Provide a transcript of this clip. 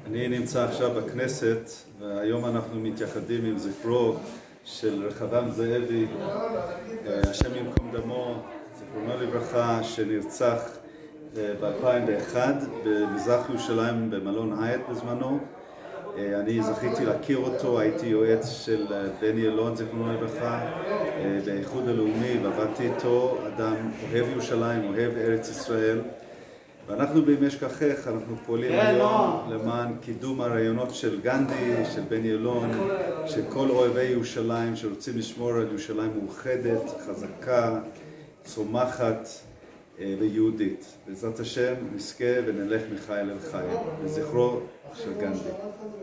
אני נמצא עכשיו בכנסת, והיום אנחנו מתייחדים עם זכרו של רחבעם זאבי, השם ייקום דמו, זכרונו לברכה, שנרצח ב-2001 במזרח ירושלים במלון הייט בזמנו. אני זכיתי להכיר אותו, הייתי יועץ של בני אלון, זכרונו לברכה, באיחוד הלאומי, ועבדתי איתו. אדם אוהב ירושלים, אוהב ארץ ישראל. ואנחנו ב"אם אשכחך", אנחנו פועלים היום למען קידום הרעיונות של גנדי, של בני אלון, של כל אוהבי ירושלים שרוצים לשמור על ירושלים מאוחדת, חזקה, צומחת ויהודית. בעזרת השם נזכה ונלך מחיל אל חיל, לזכרו של גנדי.